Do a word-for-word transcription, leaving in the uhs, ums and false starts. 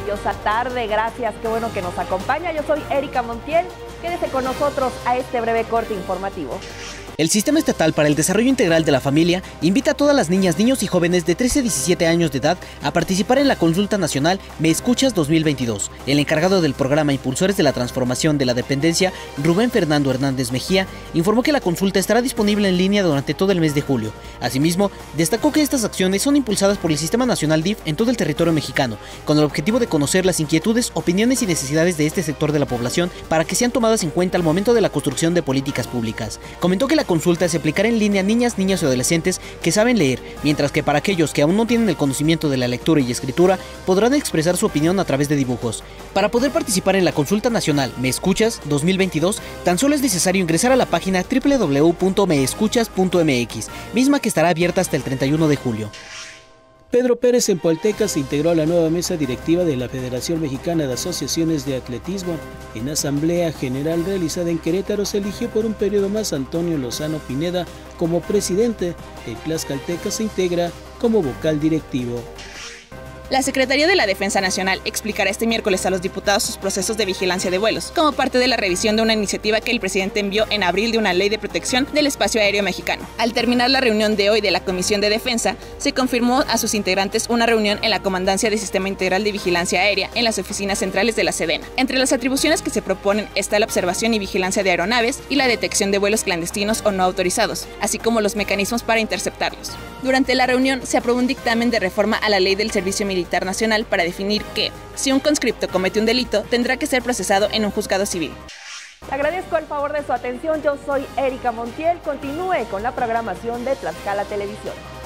maravillosa tarde. Gracias, qué bueno que nos acompaña. Yo soy Erika Montiel. Quédese con nosotros a este breve corte informativo. El Sistema Estatal para el Desarrollo Integral de la Familia invita a todas las niñas, niños y jóvenes de trece a diecisiete años de edad a participar en la consulta nacional Me Escuchas dos mil veintidós. El encargado del programa Impulsores de la Transformación de la Dependencia, Rubén Fernando Hernández Mejía, informó que la consulta estará disponible en línea durante todo el mes de julio. Asimismo, destacó que estas acciones son impulsadas por el Sistema Nacional D I F en todo el territorio mexicano, con el objetivo de conocer las inquietudes, opiniones y necesidades de este sector de la población para que sean tomadas en cuenta al momento de la construcción de políticas públicas. Comentó que la consulta se aplicará en línea a niñas, niños y adolescentes que saben leer, mientras que para aquellos que aún no tienen el conocimiento de la lectura y escritura podrán expresar su opinión a través de dibujos. Para poder participar en la consulta nacional Me Escuchas dos mil veintidós, tan solo es necesario ingresar a la página doble u doble u doble u punto me escuchas punto m x, misma que estará abierta hasta el treinta y uno de julio. Pedro Pérez Empalteca se integró a la nueva mesa directiva de la Federación Mexicana de Asociaciones de Atletismo. En asamblea general realizada en Querétaro se eligió por un periodo más a Antonio Lozano Pineda como presidente. El tlaxcalteca se integra como vocal directivo. La Secretaría de la Defensa Nacional explicará este miércoles a los diputados sus procesos de vigilancia de vuelos, como parte de la revisión de una iniciativa que el presidente envió en abril de una ley de protección del espacio aéreo mexicano. Al terminar la reunión de hoy de la Comisión de Defensa, se confirmó a sus integrantes una reunión en la Comandancia de Sistema Integral de Vigilancia Aérea en las oficinas centrales de la Sedena. Entre las atribuciones que se proponen está la observación y vigilancia de aeronaves y la detección de vuelos clandestinos o no autorizados, así como los mecanismos para interceptarlos. Durante la reunión se aprobó un dictamen de reforma a la Ley del Servicio Militar Nacional para definir que, si un conscripto comete un delito, tendrá que ser procesado en un juzgado civil. Agradezco el favor de su atención. Yo soy Erika Montiel. Continúe con la programación de Tlaxcala Televisión.